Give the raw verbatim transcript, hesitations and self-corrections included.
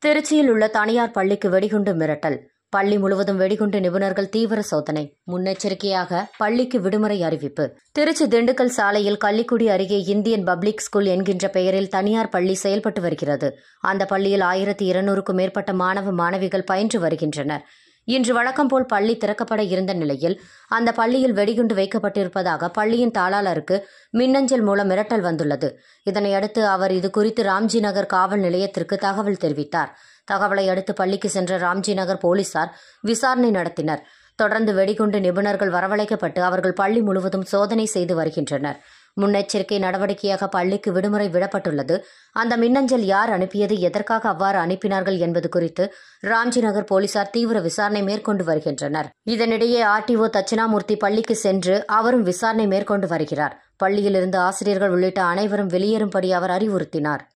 திருச்சியில் உள்ள தனியார் பள்ளிக்கு வெடிகுண்டு மிரட்டல். பள்ளி முழுவதும் வெடிகுண்டு நிபுணர்கள் தீவிர சோதனை. முன்னெச்சரிக்கையாக பள்ளிக்கு விடுமுறை அறிவிப்பு. திருச்சி திண்டுக்கல் சாலையில் கள்ளிக்குடி அருகே இந்தியன் பப்ளிக் ஸ்கூல் என்கின்ற பெயரில் தனியார் பள்ளி செயல்பட்டு வருகிறது. அந்த பள்ளியில் ஆயிரத்தி இருநூறுக்கும் மேற்பட்ட மாணவ மாணவிகள் பயின்று வருகின்றனர். இன்று வழக்கம்போல் பள்ளி திறக்கப்பட இருந்த நிலையில் அந்த பள்ளியில் வெடிகுண்டு வைக்கப்பட்டிருப்பதாக பள்ளியின் தாளாளருக்கு மின்னஞ்சல் மூலம் மிரட்டல் வந்துள்ளது. இதனையடுத்து அவர் இதுகுறித்து ராம்ஜி நகர் காவல் நிலையத்திற்கு தகவல் தெரிவித்தார். தகவலை அடுத்து பள்ளிக்கு சென்ற ராம்ஜி நகர் போலீசார் விசாரணை நடத்தினர். தொடர்ந்து வெடிகுண்டு நிபுணர்கள் வரவழைக்கப்பட்டு அவர்கள் பள்ளி முழுவதும் சோதனை செய்து வருகின்றனர். முன்னெச்சரிக்கை நடவடிக்கையாக பள்ளிக்கு விடுமுறை விடப்பட்டுள்ளது. அந்த மின்னஞ்சல் யார் அனுப்பியது, எதற்காக அவ்வாறு அனுப்பினார்கள் என்பது குறித்து ராம்ஜி நகர் போலீசார் தீவிர விசாரணை மேற்கொண்டு வருகின்றனர். இதனிடையே ஆர்டிஓ தட்சிணாமூர்த்தி பள்ளிக்கு சென்று அவரும் விசாரணை மேற்கொண்டு வருகிறார். பள்ளியில் இருந்து ஆசிரியர்கள் உள்ளிட்ட அனைவரும் வெளியேறும்படி அவர் அறிவுறுத்தினார்.